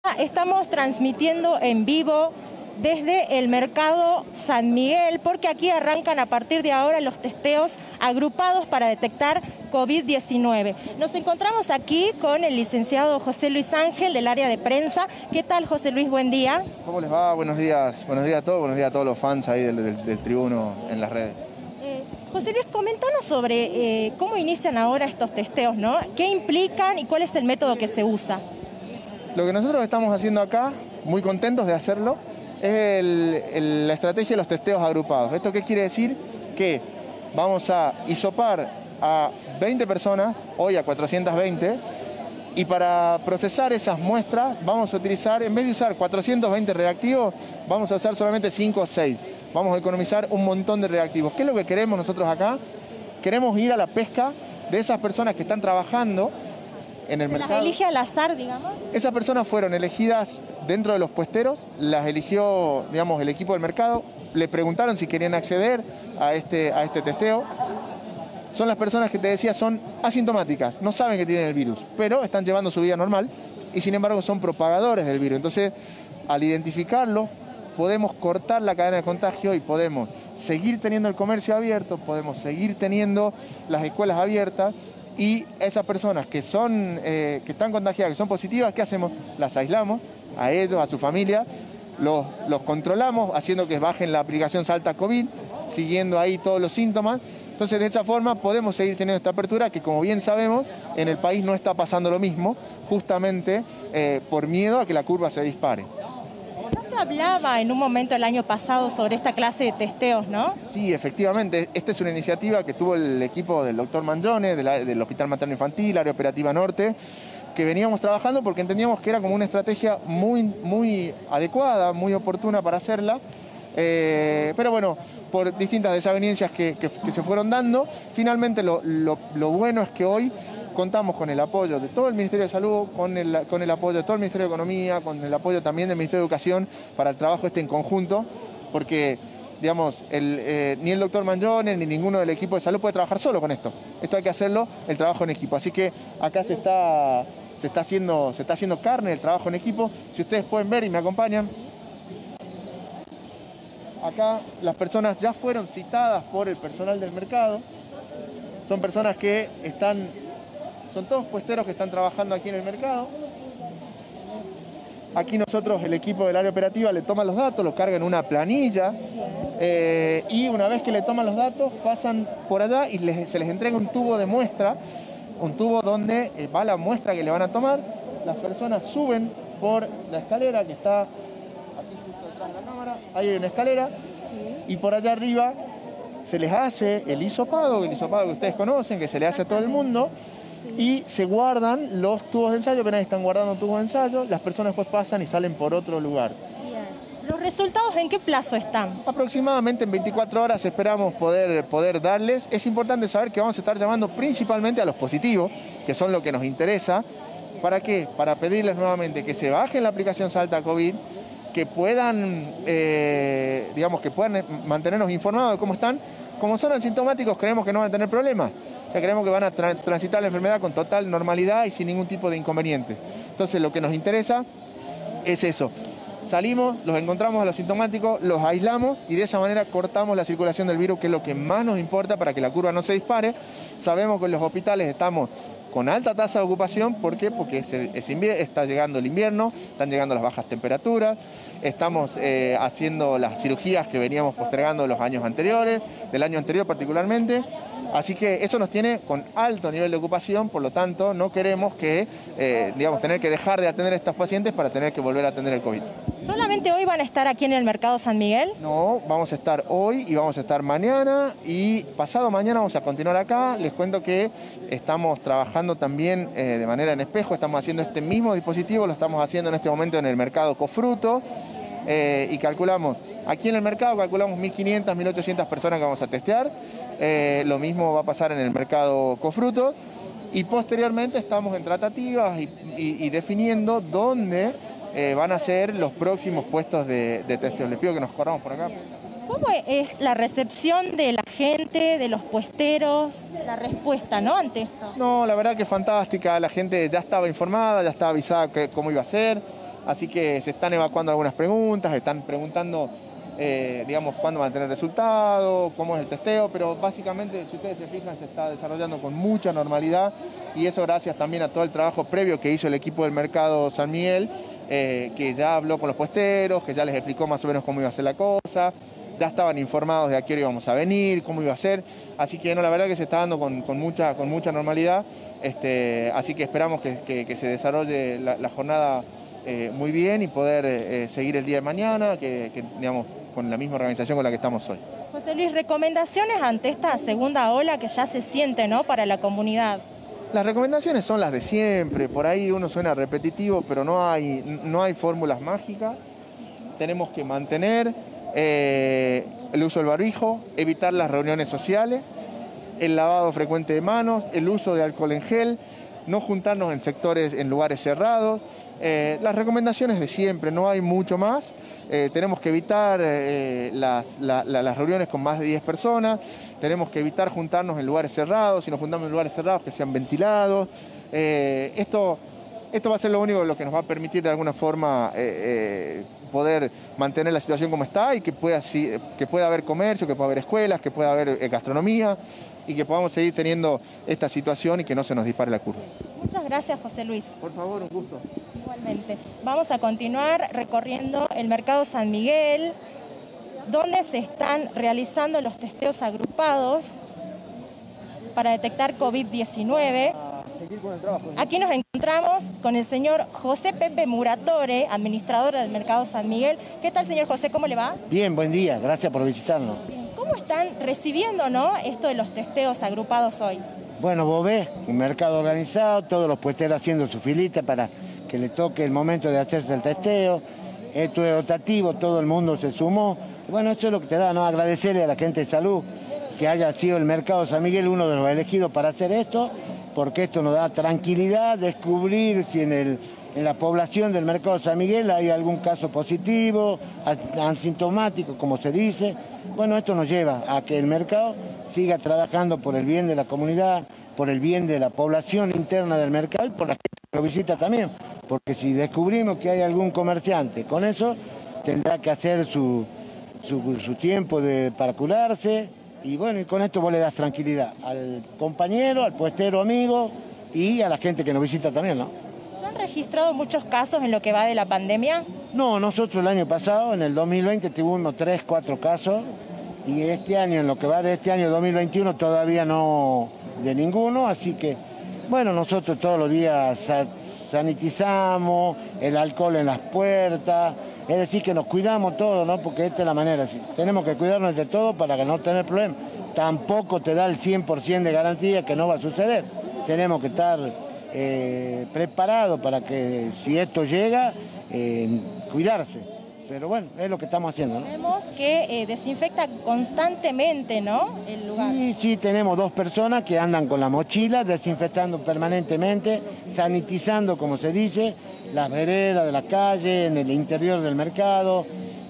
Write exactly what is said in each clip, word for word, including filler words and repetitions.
Estamos transmitiendo en vivo desde el mercado San Miguel, porque aquí arrancan a partir de ahora los testeos agrupados para detectar COVID diecinueve. Nos encontramos aquí con el licenciado José Luis Ángel del área de prensa. ¿Qué tal, José Luis? Buen día. ¿Cómo les va? Buenos días. Buenos días a todos, buenos días a todos los fans ahí del, del, del Tribuno en las redes. Eh, José Luis, coméntanos sobre eh, cómo inician ahora estos testeos, ¿no? ¿Qué implican y cuál es el método que se usa? Lo que nosotros estamos haciendo acá, muy contentos de hacerlo, es el, el, la estrategia de los testeos agrupados. ¿Esto qué quiere decir? Que vamos a hisopar a veinte personas, hoy a cuatrocientas veinte, y para procesar esas muestras vamos a utilizar, en vez de usar cuatrocientos veinte reactivos, vamos a usar solamente cinco o seis. Vamos a economizar un montón de reactivos. ¿Qué es lo que queremos nosotros acá? Queremos ir a la pesca de esas personas que están trabajando en el ¿Se mercado. las elige al azar, digamos? Esas personas fueron elegidas dentro de los puesteros, las eligió, digamos, el equipo del mercado, le preguntaron si querían acceder a este, a este testeo. Son las personas que te decía son asintomáticas, no saben que tienen el virus, pero están llevando su vida normal y sin embargo son propagadores del virus. Entonces, al identificarlo, podemos cortar la cadena de contagio y podemos seguir teniendo el comercio abierto, podemos seguir teniendo las escuelas abiertas. Y esas personas que, son, eh, que están contagiadas, que son positivas, ¿qué hacemos? Las aislamos, a ellos, a su familia, los, los controlamos, haciendo que bajen la aplicación Salta COVID, siguiendo ahí todos los síntomas. Entonces, de esa forma podemos seguir teniendo esta apertura, que como bien sabemos, en el país no está pasando lo mismo, justamente eh, por miedo a que la curva se dispare. Ya se hablaba en un momento el año pasado sobre esta clase de testeos, ¿no? Sí, efectivamente. Esta es una iniciativa que tuvo el equipo del doctor Mangione, de la, del Hospital Materno Infantil, Área Operativa Norte, que veníamos trabajando porque entendíamos que era como una estrategia muy, muy adecuada, muy oportuna para hacerla. Eh, pero bueno, por distintas desavenencias que, que, que se fueron dando, finalmente lo, lo, lo bueno es que hoy contamos con el apoyo de todo el Ministerio de Salud, con el, con el apoyo de todo el Ministerio de Economía, con el apoyo también del Ministerio de Educación para el trabajo este en conjunto, porque, digamos, el, eh, ni el doctor Mangione ni ninguno del equipo de salud puede trabajar solo con esto. Esto hay que hacerlo, el trabajo en equipo. Así que acá se está, se está, haciendo, se está haciendo carne el trabajo en equipo. Si ustedes pueden ver y me acompañan, acá las personas ya fueron citadas por el personal del mercado. Son personas que están... Son todos puesteros que están trabajando aquí en el mercado. Aquí nosotros, el equipo del área operativa, le toma los datos, los carga en una planilla eh, y una vez que le toman los datos, pasan por allá y les, se les entrega un tubo de muestra, un tubo donde eh, va la muestra que le van a tomar. Las personas suben por la escalera que está aquí justo detrás de la cámara. Ahí hay una escalera y por allá arriba se les hace el hisopado, el hisopado que ustedes conocen, que se le hace a todo el mundo. Y se guardan los tubos de ensayo, que nadie están guardando tubos de ensayo, las personas después pasan y salen por otro lugar. Bien. ¿Los resultados en qué plazo están? Aproximadamente en veinticuatro horas esperamos poder, poder darles. Es importante saber que vamos a estar llamando principalmente a los positivos, que son lo que nos interesa. ¿Para qué? Para pedirles nuevamente que se bajen la aplicación Salta COVID, que puedan, eh, digamos, que puedan mantenernos informados de cómo están. Como son asintomáticos, creemos que no van a tener problemas. O sea, creemos que van a tra transitar la enfermedad con total normalidad y sin ningún tipo de inconveniente. Entonces, lo que nos interesa es eso. Salimos, los encontramos a los sintomáticos, los aislamos y de esa manera cortamos la circulación del virus, que es lo que más nos importa para que la curva no se dispare. Sabemos que en los hospitales estamos con alta tasa de ocupación. ¿Por qué? Porque es el, es está llegando el invierno, están llegando las bajas temperaturas, estamos eh, haciendo las cirugías que veníamos postergando los años anteriores, del año anterior particularmente. Así que eso nos tiene con alto nivel de ocupación, por lo tanto no queremos que, eh, digamos, tener que dejar de atender a estos pacientes para tener que volver a atender el COVID. ¿Solamente hoy van a estar aquí en el mercado San Miguel? No, vamos a estar hoy y vamos a estar mañana y pasado mañana vamos a continuar acá. Les cuento que estamos trabajando también eh, de manera en espejo, estamos haciendo este mismo dispositivo, lo estamos haciendo en este momento en el mercado Cofruto eh, y calculamos, aquí en el mercado calculamos mil quinientas, mil ochocientas personas que vamos a testear. Eh, lo mismo va a pasar en el mercado Cofruto y posteriormente estamos en tratativas y, y, y definiendo dónde eh, van a ser los próximos puestos de, de testeo. Les pido que nos corramos por acá. ¿Cómo es la recepción de la gente, de los puesteros, la respuesta, ¿no?, ante esto? No, la verdad que es fantástica, la gente ya estaba informada, ya estaba avisada que, cómo iba a ser. así que se están evacuando algunas preguntas, están preguntando, eh, digamos, cuándo van a tener resultados, cómo es el testeo, pero básicamente, si ustedes se fijan, se está desarrollando con mucha normalidad y eso gracias también a todo el trabajo previo que hizo el equipo del Mercado San Miguel, eh, que ya habló con los puesteros, que ya les explicó más o menos cómo iba a ser la cosa. Ya estaban informados de a qué hora íbamos a venir, cómo iba a ser, así que no, la verdad que se está dando con, con, mucha, con mucha normalidad, este, así que esperamos que, que, que se desarrolle la, la jornada eh, muy bien y poder eh, seguir el día de mañana, que, que, digamos, con la misma organización con la que estamos hoy. José Luis, recomendaciones ante esta segunda ola que ya se siente, ¿no?, para la comunidad. Las recomendaciones son las de siempre, por ahí uno suena repetitivo, pero no hay, no hay fórmulas mágicas, tenemos que mantener Eh, el uso del barbijo, evitar las reuniones sociales, el lavado frecuente de manos, el uso de alcohol en gel, no juntarnos en sectores, en lugares cerrados, eh, las recomendaciones de siempre, no hay mucho más, eh, tenemos que evitar eh, las, la, la, las reuniones con más de diez personas, tenemos que evitar juntarnos en lugares cerrados, si nos juntamos en lugares cerrados que sean ventilados, eh, esto, esto va a ser lo único lo que nos va a permitir de alguna forma eh, eh, poder mantener la situación como está y que pueda, que pueda haber comercio, que pueda haber escuelas, que pueda haber gastronomía y que podamos seguir teniendo esta situación y que no se nos dispare la curva. Muchas gracias, José Luis. Por favor, un gusto. Igualmente. Vamos a continuar recorriendo el Mercado San Miguel, donde se están realizando los testeos agrupados para detectar COVID diecinueve. Aquí nos encontramos con el señor José Pepe Muratore, administrador del Mercado San Miguel. ¿Qué tal, señor José? ¿Cómo le va? Bien, buen día. Gracias por visitarnos. ¿Cómo están recibiendo, ¿no?, esto de los testeos agrupados hoy? Bueno, vos ves, un mercado organizado, todos los puesteros haciendo su filita para que le toque el momento de hacerse el testeo. Esto es rotativo, todo el mundo se sumó. Bueno, eso es lo que te da, ¿no? Agradecerle a la gente de salud que haya sido el Mercado San Miguel uno de los elegidos para hacer esto, porque esto nos da tranquilidad, descubrir si en, el, en la población del Mercado San Miguel hay algún caso positivo, asintomático, como se dice. Bueno, esto nos lleva a que el mercado siga trabajando por el bien de la comunidad, por el bien de la población interna del mercado y por la gente que lo visita también. Porque si descubrimos que hay algún comerciante, con eso tendrá que hacer su, su, su tiempo de, para curarse. Y bueno, y con esto vos le das tranquilidad al compañero, al puestero amigo y a la gente que nos visita también, ¿no? ¿Se han registrado muchos casos en lo que va de la pandemia? No, nosotros el año pasado, en el dos mil veinte, tuvimos tres, cuatro casos y este año, en lo que va de este año dos mil veintiuno, todavía no de ninguno, así que, bueno, nosotros todos los días sanitizamos, el alcohol en las puertas. Es decir, que nos cuidamos todos, ¿no? Porque esta es la manera. ¿Sí? Tenemos que cuidarnos de todo para no tener problemas. Tampoco te da el cien por ciento de garantía que no va a suceder. Tenemos que estar eh, preparados para que si esto llega, eh, cuidarse. Pero bueno, es lo que estamos haciendo, ¿no? Vemos que eh, desinfecta constantemente, ¿no?, el lugar. Sí, sí, tenemos dos personas que andan con la mochila, desinfectando permanentemente, sanitizando, como se dice, las veredas de la calle, en el interior del mercado,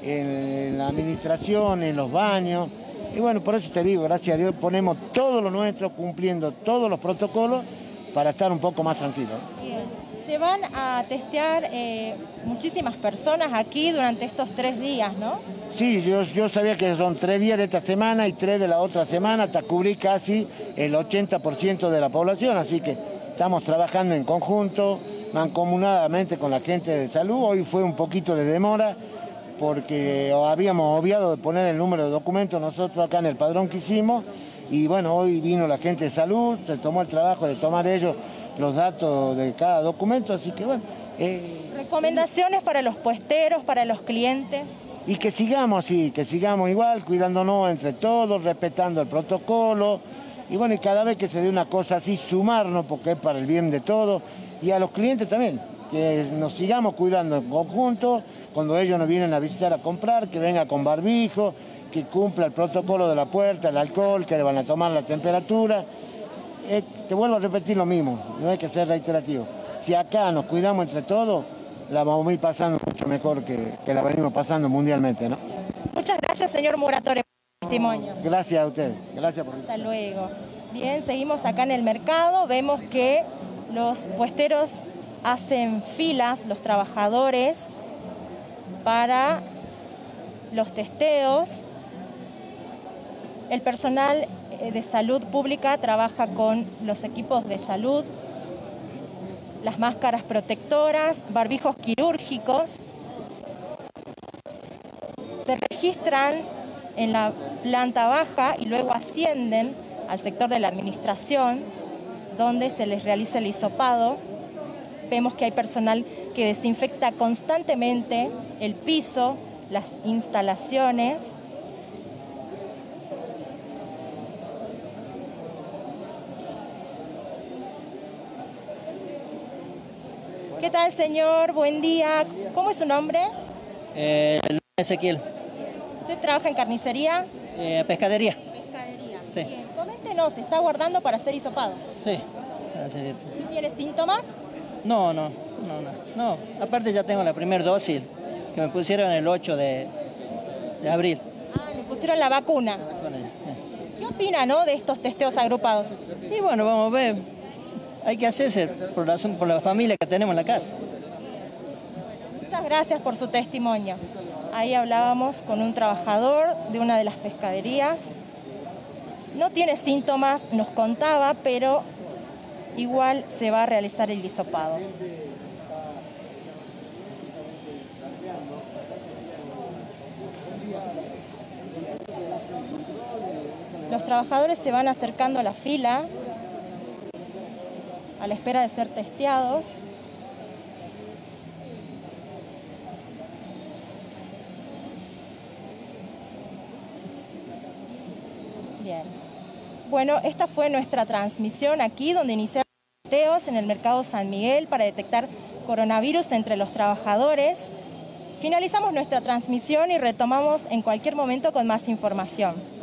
en la administración, en los baños. Y bueno, por eso te digo, gracias a Dios, ponemos todo lo nuestro, cumpliendo todos los protocolos para estar un poco más tranquilos. Bien. Se van a testear eh, muchísimas personas aquí durante estos tres días, ¿no? Sí, yo, yo sabía que son tres días de esta semana y tres de la otra semana, hasta cubrir casi el ochenta por ciento de la población, así que estamos trabajando en conjunto, mancomunadamente con la gente de salud. Hoy fue un poquito de demora porque habíamos obviado de poner el número de documentos nosotros acá en el padrón que hicimos y bueno, hoy vino la gente de salud, se tomó el trabajo de tomar ellos los datos de cada documento, así que bueno. Eh, ¿Recomendaciones para los puesteros, para los clientes? Y que sigamos así, que sigamos igual, cuidándonos entre todos, respetando el protocolo. Y bueno, y cada vez que se dé una cosa así, sumarnos, porque es para el bien de todos. Y a los clientes también, que nos sigamos cuidando en conjunto, cuando ellos nos vienen a visitar a comprar, que venga con barbijo, que cumpla el protocolo de la puerta, el alcohol, que le van a tomar la temperatura. Eh, te vuelvo a repetir lo mismo, no hay que ser reiterativo. Si acá nos cuidamos entre todos, la vamos a ir pasando mucho mejor que, que la venimos pasando mundialmente, ¿no? Muchas gracias, señor Muratore, por el testimonio. Gracias a ustedes. Gracias por... Hasta luego. Bien, seguimos acá en el mercado, vemos que los puesteros hacen filas los trabajadores para los testeos. El personal de salud pública trabaja con los equipos de salud, las máscaras protectoras, barbijos quirúrgicos. Se registran en la planta baja y luego ascienden al sector de la administración, donde se les realiza el hisopado. Vemos que hay personal que desinfecta constantemente el piso, las instalaciones. ¿Qué tal, señor? Buen día. ¿Cómo es su nombre? Eh, Ezequiel. ¿Usted trabaja en carnicería? Eh, pescadería. Pescadería. Sí. Bien. Coméntenos, ¿se está guardando para ser hisopado? Sí. Así- ¿Tiene síntomas? No, no, no, no, no. Aparte ya tengo la primera dosis que me pusieron el ocho de, de abril. Ah, le pusieron la vacuna. Con ella, ¿Qué opina, no, de estos testeos agrupados? eh. Y bueno, vamos a ver. Hay que hacerse por la, por la familia que tenemos en la casa. Muchas gracias por su testimonio. Ahí hablábamos con un trabajador de una de las pescaderías. No tiene síntomas, nos contaba, pero igual se va a realizar el hisopado. Los trabajadores se van acercando a la fila a la espera de ser testeados. Bien. Bueno, esta fue nuestra transmisión aquí, donde iniciaron los testeos en el mercado San Miguel para detectar coronavirus entre los trabajadores. Finalizamos nuestra transmisión y retomamos en cualquier momento con más información.